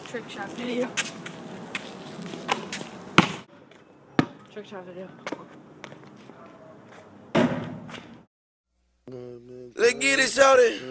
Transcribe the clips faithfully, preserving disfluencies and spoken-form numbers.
Trick shot video. Trick shot video. Let's get it, shorty.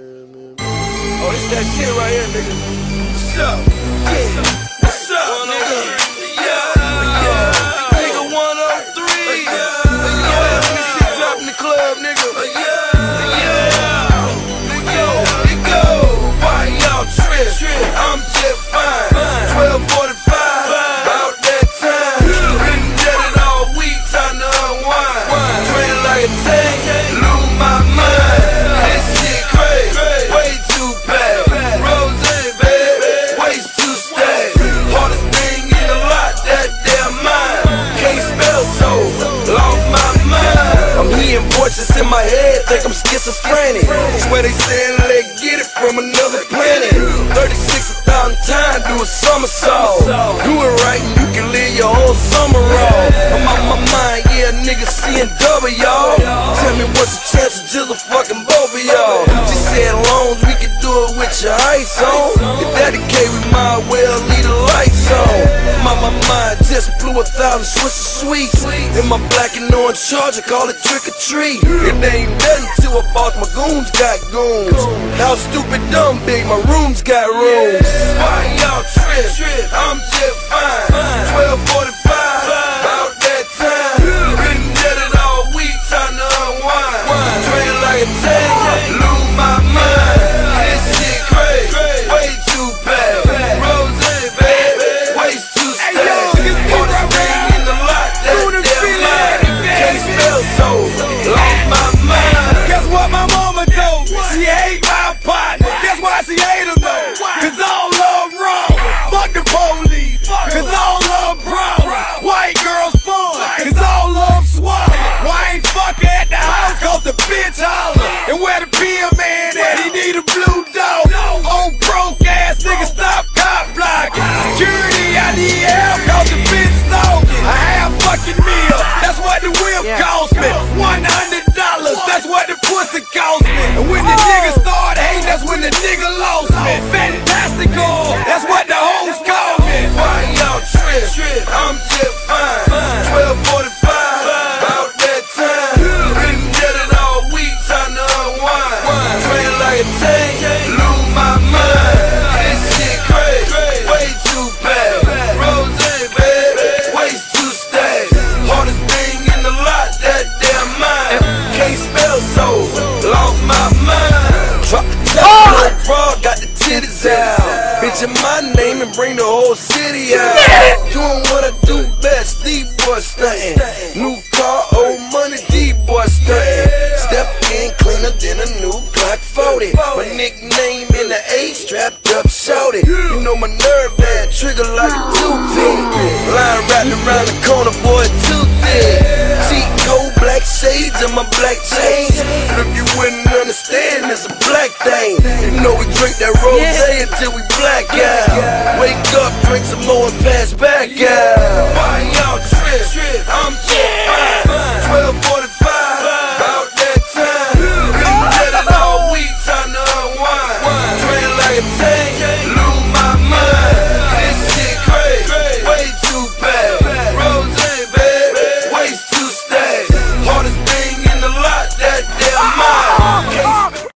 Oh, this that shit right here, nigga. What's up? Yeah. What's up, nigga? Yeah. Yeah. Nigga one oh three. Yeah. When this shit drop in the club, nigga. Yeah. Yeah. Let go. Let go. Why y'all trip? I'm just fine. twelve forty-five. About that time. Been dead it all week. Time to unwind. Train like a tank. Lose my mind. This shit crazy. Way too bad. Rose, baby. Ways to stay. Hardest thing in the lot. That damn mind. Can't spell so. Lost my mind. I'm hearing voices in my head. Think I'm schizophrenic. Swear they saying let's get it from another planet. thirty-six thousand times do a somersault. Do it right and you can live your whole summer off. I'm on my mind, yeah, nigga seeing double, y'all. Tell me what's the chance of just a fucking both of y'all. She said loans, we could do it with your ice on. If that the case, we might well leave the lights on. My, my mind just blew a thousand Swiss sweets. In my black and orange Charger, call it trick or treat. It ain't nothing till I bought my goons got goons. How stupid dumb big, my rooms got rooms. Why y'all trip? I'm just fine. twelve forty-five. About that time. Been dead it all week. Time to unwind. Train like a tank. Lose my mind. This shit crazy. Way too bad. Rose, baby. Ways to stay. Hardest thing in the lot. That damn mind. Can't spell so. Lost my mind. Guess what my mama told me? She hate my partner. Guess why she hate him though? Cause all love wrong. Fuck the police. Cause all love brown. White girls fun. Cause all love swallow. Why ain't fucker at the house? Cause the bitch holler. And where the P M man at? He need a blue dog. Old broke ass nigga stop cop blocking. Security I need help cause the bitch stalking. A half fucking meal. That's what the whip cost me. one hundred dollars. That's what the pussy cost me. And when the nigga started hating, that's when the nigga lost me. Fantastical. That's what the hoes call me. Why y'all trip? I'm just fine. twelve forty-five. About that time. Been dead it all week. Time to unwind. Train like a tank. Lose my mind. This shit crazy. Way too bad. Rose, baby. Ways to stay. Hardest thing in the lot. That damn mind. Can't spell so. Lost my mind. Drop the top. Raw. Got the titties out. Bitch in my name and bring the whole city out. Doing what I do best, D-boy stuntin'. New car, old money, D-boy stuntin'. Step in cleaner than a new Glock forty. My nickname in the A, strapped up shorty. You know my nerve bad, trigger like a toothpick. Line wrapped around the corner, boy, too thick. Cheat cold black shades and my black chains. But if you wouldn't understand, it's a black thing. You know we drink that rosé until we black out. Wake up, drink some more and pass back out. Why y'all trip? I'm just fine. twelve